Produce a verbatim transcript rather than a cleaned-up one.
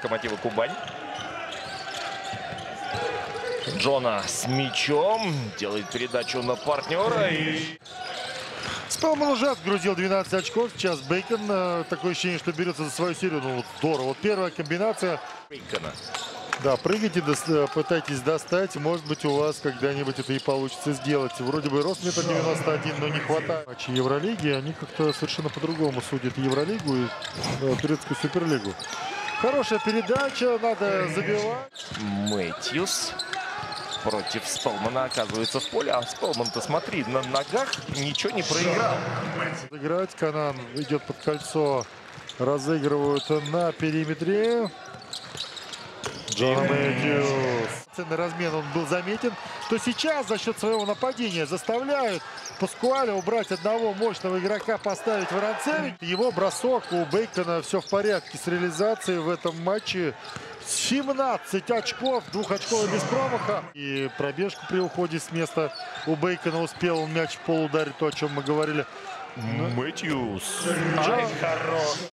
Локомотива Кубань. Джона с мячом. Делает передачу на партнера. И... Спелман уже отгрузил двенадцать очков. Сейчас Бейкон. Такое ощущение, что берется за свою серию. Ну вот здорово. Вот первая комбинация. Бейкона. Да, прыгайте, пытайтесь достать. Может быть, у вас когда-нибудь это и получится сделать. Вроде бы рост метр девяносто один, но не хватает. Матчи Евролиги, они как-то совершенно по-другому судят Евролигу и да, турецкую суперлигу. Хорошая передача, надо забивать. Мэтьюс против Спелмана оказывается в поле. А Спелман-то, смотри, на ногах ничего не проиграл. Играть. Канан идет под кольцо. Разыгрывают на периметре. Джон Мэтьюс. Ценный размен он был заметен. То сейчас за счет своего нападения заставляют Паскуаля убрать одного мощного игрока, поставить Воронцевич. Его бросок у Бейкона все в порядке с реализацией в этом матче. семнадцать очков, двухочковый без промаха. И пробежку при уходе с места у Бейкона успел он мяч в пол ударить, то, о чем мы говорили. Мэтьюс. Ай, хорош.